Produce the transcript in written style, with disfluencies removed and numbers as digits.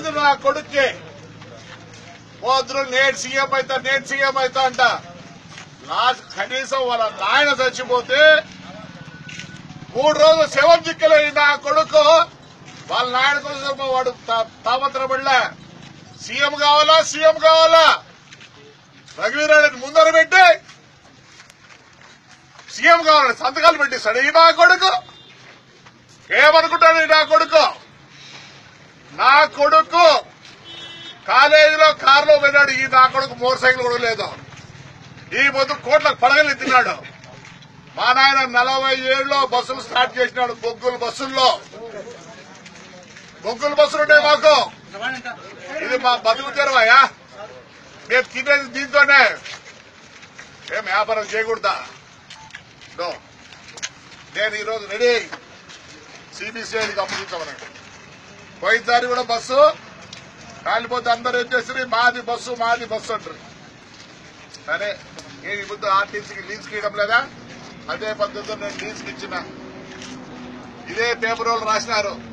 ఉంది నా కొడుక్కి. పోతురు నేను సీఎం అవుతా అంట. లాస్ట్ కనీసం వాళ్ళ నాయన చచ్చిపోతే 3 రోజులు శవం చిక్కలేదు నా కొడుకు. వాళ్ళ నాయన కోసం వాడు తాపత్రపడలే. సీఎం కావాలా రఘువీరారెడ్డి ముందర పెట్టి సీఎం కావాలని సంతకాలు పెట్టిస్తాడు ఈ నా కొడుకు. ఏమనుకుంటాడు ఈ నా కొడుకు కాలేజీలో కారులో పోయినాడు. ఈ నా కొడుకు మోటార్ సైకిల్ కూడా లేదు. ఈ పొద్దు కోట్లకు పడగలు తిన్నాడు. మా నాయన 47లో బస్సులు స్టార్ట్ చేసినాడు. బొగ్గుల బస్సులుంటాయి మాకు. ఇది మా బతుకు తెరవయా. మేము తినేది దీంతోనే. ఏం వ్యాపారం చేయకూడదా? నేను ఈరోజు రెడీ సిబిసిఐడికి అప్పగించమనండి. పోయినసారి కూడా బస్సు కాలిపోతే అందరూ ఏం చేస్తారు, మాది బస్సు అంటారు. సరే నేను ఈ ముందు ఆర్టీసీకి లీజుకి ఇవ్వడం లేదా? అదే పద్ధతిలో నేను లీజుకి ఇచ్చిన. ఇదే పేపర్ వాళ్ళు రాసినారు.